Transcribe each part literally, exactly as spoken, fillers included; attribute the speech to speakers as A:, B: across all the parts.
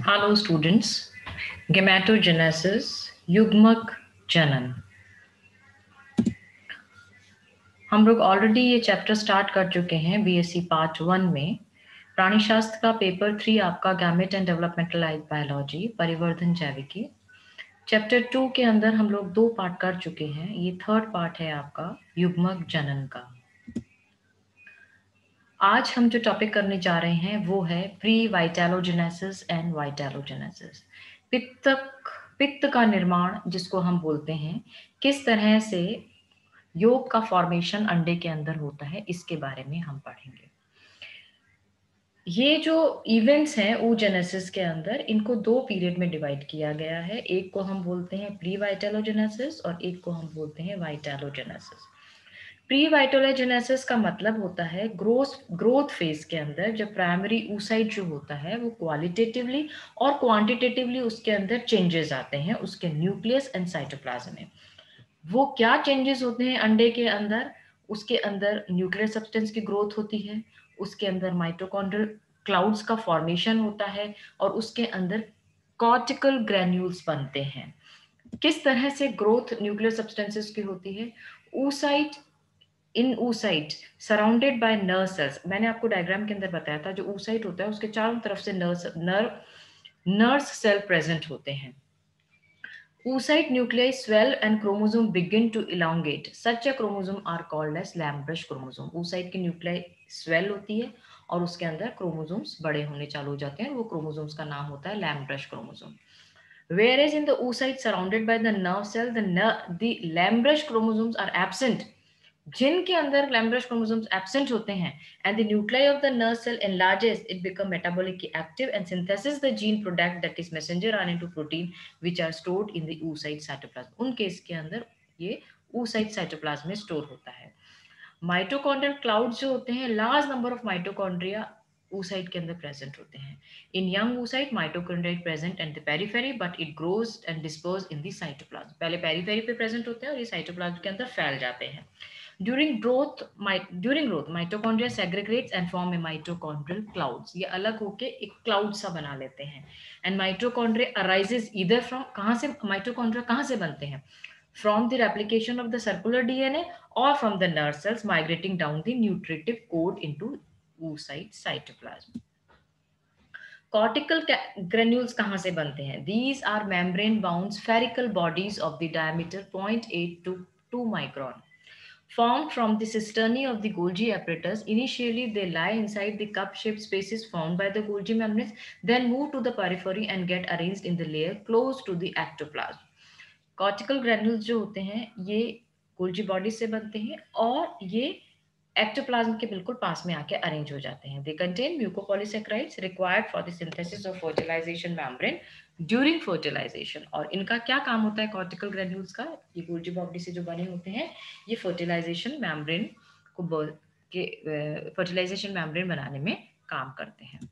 A: Hello students, gametogenesis युग्मक जनन। हम लोग ऑलरेडी ये चैप्टर स्टार्ट कर चुके हैं बीएससी पार्ट वन में। प्राणी शास्त्र का पेपर थ्री आपका गैमेट एंड डेवलपमेंटल बायोलॉजी परिवर्धन जैविकी। चैप्टर टू के अंदर हम लोग दो पार्ट कर चुके हैं। ये थर्ड पार्ट है आपका युग्मक जनन का। आज हम जो टॉपिक करने जा रहे हैं वो है प्री वाइटैलोजेनेसिस एंड वाइटैलोजेनेसिस। पित्त पित्त का निर्माण जिसको हम बोलते हैं, किस तरह से योग का फॉर्मेशन अंडे के अंदर होता है, इसके बारे में हम पढ़ेंगे। ये जो इवेंट्स हैं oogenesis के अंदर, इनको दो पीरियड में डिवाइड किया गया है। एक को हम बोलते हैं प्री वाइटैलोजेनेसिस और एक को हम बोलते हैं वाइटैलोजेनेसिस। प्री वाइटोलोजेनेसिस का मतलब होता है ग्रोथ ग्रोथ फेज के अंदर जब प्राइमरी oocyte जो होता है वो क्वालिटेटिवली और क्वांटिटेटिवली उसके अंदर चेंजेस आते हैं उसके न्यूक्लियस एंड साइटोप्लाज्म में। वो क्या चेंजेस होते हैं अंडे के अंदर? उसके अंदर न्यूक्लियर सब्सटेंस की ग्रोथ होती है, उसके अंदर माइटोकॉन्ड्रियल क्लाउड्स का फॉर्मेशन होता है और उसके अंदर कॉर्टिकल ग्रैन्यूल्स बनते हैं। किस तरह से ग्रोथ न्यूक्लियर सब्सटेंसेस की होती है? oocyte in oocyte surrounded by nerve cells. मैंने आपको डायग्राम के अंदर बताया था, जो oocyte होता है उसके चारों तरफ से nerve nerve nerve cell present होते हैं। Oocyte nuclei swell and chromosome begin to elongate. Such a chromosome are called as Lamb-Brush chromosome. Oocyte की nuclei swell होती है और उसके अंदर chromosomes बड़े होने चालू हो जाते हैं। वो chromosomes का नाम होता है Lamb-Brush chromosome. Whereas in the oocyte surrounded by the nerve cell, the ner- the Lamb-Brush chromosomes are absent. जिनके अंदर Lamb-Brush chromosomes absent होते हैं and the nuclei of the nerve cell enlarges, it become metabolically active and synthesis the gene product that is messenger R N A to protein which are stored in the oocyte cytoplasm. उन case के अंदर ये oocyte cytoplasm में store होता है। Mitochondrial clouds जो होते हैं, large number of mitochondria oocyte के अंदर प्रेजेंट होते हैं। In young oocyte mitochondria present at the periphery but it grows and disperses in the cytoplasm. पहले पेरीफेरी पे प्रेजेंट होते हैं और ये साइटोप्लाज्म के अंदर फैल जाते हैं। During growth, my, during growth, mitochondria segregates and form a mitochondrial clouds. ये अलग होके एक क्लाउड सा बना लेते हैं। And mitochondria arises either from, कहाँ से mitochondria कहाँ से बनते हैं? From the replication of the circular D N A or from the nerve cells migrating down the nutritive code into oocyte cytoplasm. Cortical granules कहाँ से बनते हैं? These are membrane bound spherical bodies of the diameter zero point eight to two micron. Formed from the cisternae of the Golgi apparatus, initially they lie inside the cup-shaped spaces formed by the Golgi membranes, then move to the periphery and get arranged in the layer close to the ectoplasm. Cortical granules जो होते हैं ये Golgi bodies से बनते हैं और ये ectoplasm के बिल्कुल पास में आके अरेंज हो जाते हैं। They contain mucopolysaccharides required for the synthesis of fertilization membrane during fertilization. और इनका क्या काम होता है कॉर्टिकल ग्रेन्यूल्स का? ये गोल्जी बॉडी से जो बने होते हैं ये फर्टिलाइजेशन मेम्ब्रेन को के फर्टिलाइजेशन मेम्ब्रेन बनाने में काम करते हैं।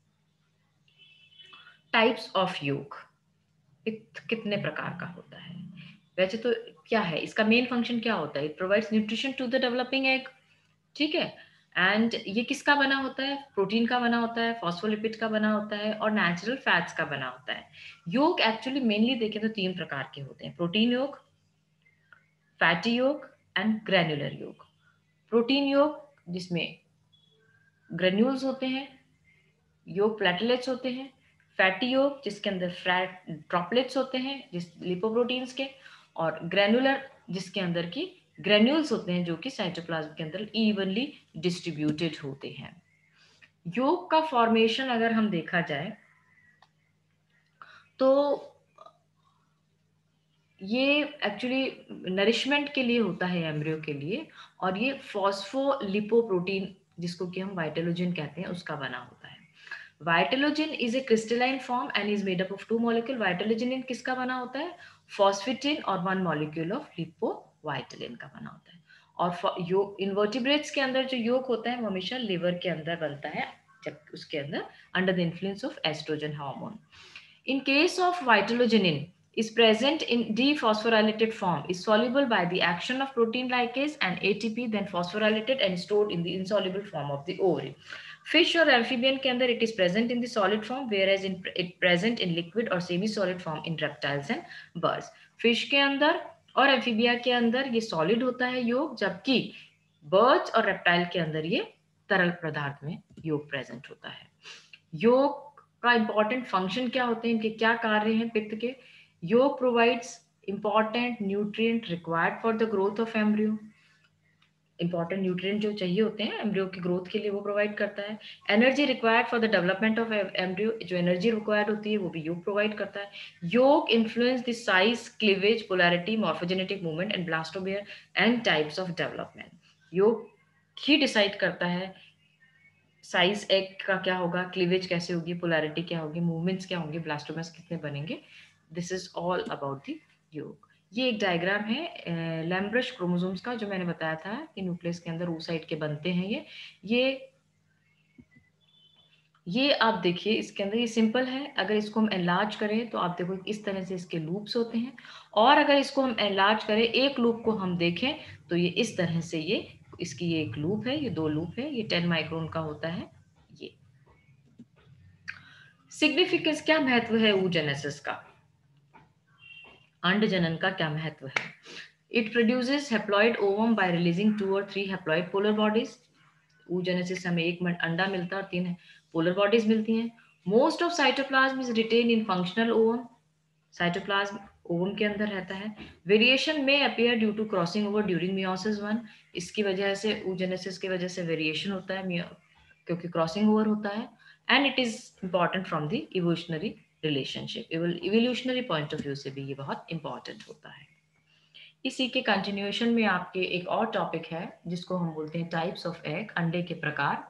A: टाइप्स ऑफ योग, कितने प्रकार का होता है? वैसे तो क्या है इसका मेन फंक्शन, क्या होता है? It provides nutrition to the developing egg, ठीक है। एंड ये किसका बना होता है? प्रोटीन का बना होता है, फॉस्फोलिपिड का बना होता है और नेचुरल फैट्स का बना होता है। योग एक्चुअली मेनली देखें तो तीन प्रकार के होते हैं, प्रोटीन योग, फैटी योग एंड ग्रैन्युलर योग। प्रोटीन योग जिसमें ग्रेन्यूल्स होते हैं, योग प्लेटलेट्स होते हैं। फैटी योग जिसके अंदर फैट ड्रॉपलेट्स होते हैं जिस लिपोप्रोटीन्स के, और ग्रैन्युलर जिसके अंदर की ग्रेन्यूल्स होते हैं जो कि साइटोप्लाज्म के अंदर इवनली डिस्ट्रीब्यूटेड होते हैं। योग का फॉर्मेशन अगर हम देखा जाए तो ये एक्चुअली नरिशमेंट के लिए होता है एम्ब्रियो के लिए, और ये फॉस्फोलिपोप्रोटीन जिसको कि हम वाइटलोजिन कहते हैं उसका बना होता है। Vitellogenin is a crystalline form and is made up of two molecule. Vitellogenin किसका बना होता है? फॉस्फेटिन और वन मॉलिक्यूल ऑफ लिपोवाइटलिन का बना होता है। और योग इन्वर्टिब्रेट्स के अंदर जो योग होता है वो हमेशा लिवर के अंदर बनता है, जब उसके अंदर under the influence of oestrogen hormone. In case of vitalogenin is present in dephosphorylated form, is soluble by the action of protein lipase and A T P, then phosphorylated and stored in the insoluble form of the ovary. Fish और amphibian के अंदर it is present in the solid form, whereas in it present in liquid और semi solid form in reptiles and birds. Fish के अंदर और amphibia के अंदर ये सॉलिड होता है योग, जबकि बर्ड्स और रेप्टाइल के अंदर ये तरल पदार्थ में योग प्रेजेंट होता है। योग का इंपॉर्टेंट फंक्शन क्या होते हैं, इनके क्या कार्य हैं पित्त के? Yolk provides important nutrient required for the growth of embryo. Important nutrient जो चाहिए होते हैं एम्ब्रियो की ग्रोथ के लिए वो प्रोवाइड करता है। Energy required for the development of embryo, जो एनर्जी रिक्वायर्ड होती है वो भी योग प्रोवाइड करता है। Yolk influence the size, cleavage, polarity, morphogenetic movement and blastomere and types of development. Yolk ही डिसाइड करता है साइज एग का क्या होगा, क्लीवेज कैसे होगी, पोलैरिटी क्या होगी, मूवमेंट्स क्या होंगे, ब्लास्टोमर्स कितने बनेंगे। This is all about the yolk. ये एक डायग्राम है लैम्ब्रश क्रोमोसोम्स का, जो मैंने बताया था कि न्यूक्लियस के अंदर oocyte के बनते हैं। ये ये ये आप देखिए इसके अंदर ये सिंपल है। अगर इसको हम एनलार्ज करें तो आप देखो इस तरह से इसके लूप्स होते हैं, और अगर इसको हम एनलार्ज करें, एक लूप को हम देखें तो ये इस तरह से, ये इसकी ये एक लूप है, ये दो लूप है, ये टेन माइक्रोन का होता है। ये सिग्निफिकेंस, क्या महत्व है oogenesis का, अंड जनन का क्या महत्व है? It produces haploid ovum by releasing two और three haploid polar bodies. oogenesis से हमें एक अंडा मिलता है और तीन पोलर बॉडीज मिलती हैं। Most of cytoplasm is retain in functional ovum, cytoplasm ovum के अंदर रहता है। वेरिएशन में appear due to crossing over during meiosis one, इसकी वजह से oogenesis की वजह से वेरिएशन होता है क्योंकि क्रॉसिंग ओवर होता है। And it is important from the evolutionary relationship, evolutionary point of view से भी ये बहुत इंपॉर्टेंट होता है। इसी के कंटिन्यूएशन में आपके एक और टॉपिक है जिसको हम बोलते हैं टाइप्स ऑफ एग, अंडे के प्रकार।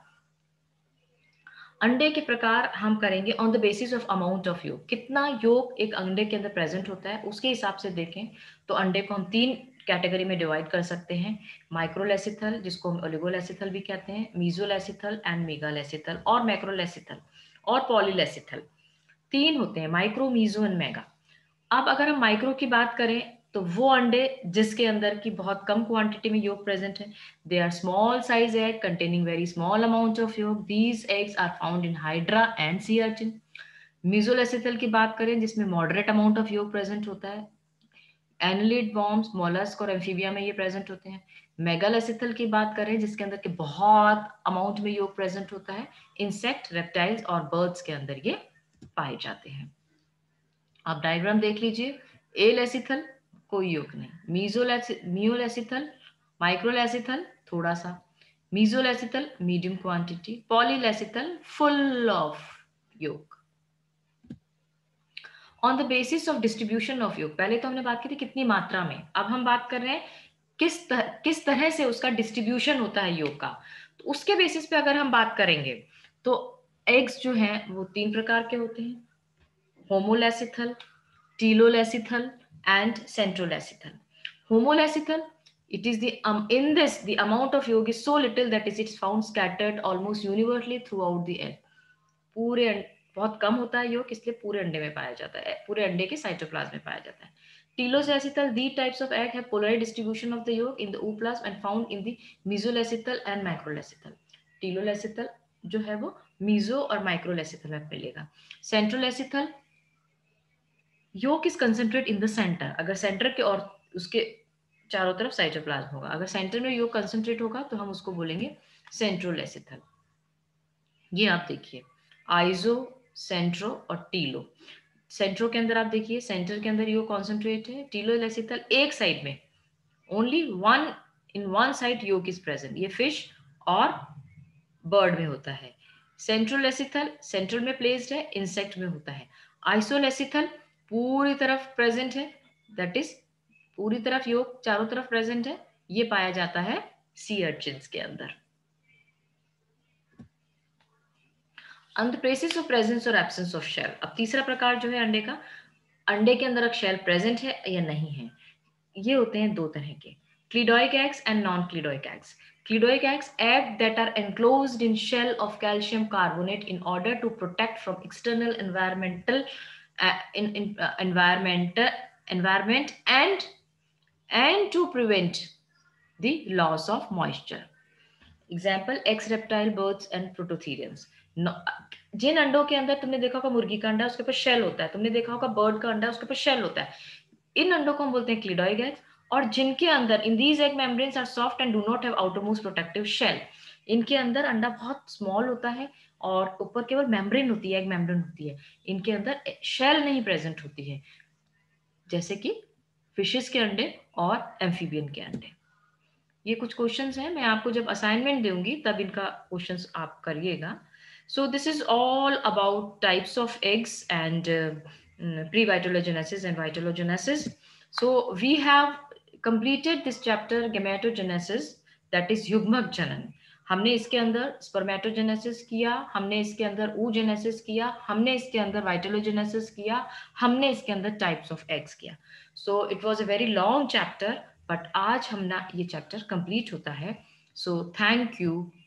A: अंडे के प्रकार हम करेंगे on the basis of amount of yolk, कितना योग एक अंडे के अंदर प्रेजेंट होता है उसके हिसाब से देखें तो अंडे को हम तीन कैटेगरी में डिवाइड कर सकते हैं। माइक्रोलेसिथल, जिसको हम ओलिगोलेसिथल भी कहते हैं, मीजोलेसिथल एंड मेगालेसिथल, और मैक्रोलेसिथल और पॉलीलेसिथल। तीन होते हैं, माइक्रो, मीजो एंड मेगा। अब अगर हम माइक्रो की बात करें तो वो अंडे जिसके अंदर की बहुत कम क्वांटिटी में योग प्रेजेंट है। They are small size egg containing very small amount of yolk, these eggs are found in hydra and sea urchin. Mesolecithal की बात करें जिसमें moderate amount of yolk present होता है, एनलिड, वॉर्म्स, मोलस्क और amphibia में ये प्रेजेंट होते हैं। मेगालेसिथल की बात करें जिसके अंदर के बहुत अमाउंट में योग प्रेजेंट होता है, इंसेक्ट, रेप्टाइल्स और बर्ड्स के अंदर ये पाए जाते हैं। आप डायग्राम देख लीजिए, ए लेसिथल कोई योग नहीं, मियोलेसिथल, माइक्रोलेसिथल थोड़ा सा, mesolecithal medium quantity, polylecithal full of yolk. On the basis of distribution of yolk, पहले तो हमने बात की थी कितनी मात्रा में, अब हम बात कर रहे हैं किस तरह किस तरह से उसका डिस्ट्रीब्यूशन होता है योग का। तो उसके बेसिस पे अगर हम बात करेंगे तो एग्स जो हैं वो तीन प्रकार के होते हैं, होमोलेसिथल, telolecithal and centrolecithal. Homolecithal, it is the um, in this the amount of yolk is so little that is it's found scattered almost universally throughout the egg. पूरे बहुत कम होता है योग, इसलिए पूरे अंडे में पाया जाता है, पूरे अंडे के साइटोप्लाज्म में पाया जाता है। Telolecithal, these types of egg have polar distribution of the yolk in the ooplasm and found in the mesolecithal and macrolecithal. Telolecithal जो है वो मीजो और माइक्रोलेसिथल में मिलेगा। Centrolecithal, yolk is concentrate in the centre, अगर centre के और उसके चारों तरफ साइटोप्लाज्म होगा, अगर सेंटर में योग कंसंट्रेट होगा तो हम उसको बोलेंगे सेंट्रोलेसिथल। ये आप देखिए आइजो, सेंट्रो और टीलो। सेंट्रो के अंदर आप देखिए सेंटर के अंदर योग कॉन्सेंट्रेट है, टीलोलेसिथल एक साइड में, only one in one side yolk is present, ये फिश और बर्ड में होता है। सेंट्रोलेसिथल सेंट्रल में प्लेस्ड है, इंसेक्ट में होता है। आइसोलेसिथल पूरी तरफ प्रेजेंट है, दैट इज पूरी तरफ योग चारों तरफ प्रेजेंट है, ये पाया जाता है सी अर्चिन्स के अंदर। On the basis of presence और एब्सेंस ऑफ शेल, अब तीसरा प्रकार जो है अंडे का, अंडे के अंदर शेल प्रेजेंट है या नहीं है, ये होते हैं दो तरह के, cleidoic eggs and non cleidoic eggs. Clidoic eggs, eggs that are enclosed in shell of calcium carbonate in order to protect from external environmental uh, in, in uh, environment environment and and to prevent the loss of moisture. Example ex reptile birds and prototherians. जिन अंडों के अंदर तुमने देखा होगा मुर्गी का अंडा उसके ऊपर शेल होता है, तुमने देखा होगा बर्ड का अंडा उसके ऊपर शेल होता है, इन अंडों को हम बोलते हैं क्लिडॉइड एग्स। और जिनके अंदर in these egg membranes are soft and do not have outermost protective shell, इनके अंदर अंडा बहुत स्मॉल होता है और ऊपर केवल मेम्ब्रेन होती है, एग मेम्ब्रेन होती है, इनके अंदर शेल नहीं प्रेजेंट होती है, जैसे कि फिशेस के अंडे और एम्फीबियन के अंडे। ये कुछ क्वेश्चंस हैं, मैं आपको जब असाइनमेंट दूंगी तब इनका क्वेश्चंस आप करिएगा। So this is all about types of eggs and pre-vitellogenesis and vitellogenesis. So we have completed this chapter gametogenesis, that is युग्मक जनन। हमने इसके अंदर स्पर्मेटोजेनेसिस किया, हमने इसके अंदर oogenesis किया, हमने इसके अंदर वाइटेलोजेनेसिस किया, हमने इसके अंदर टाइप्स ऑफ एग्स किया। So it was a very long chapter, but आज हम ना ये चैप्टर कंप्लीट होता है। So thank you.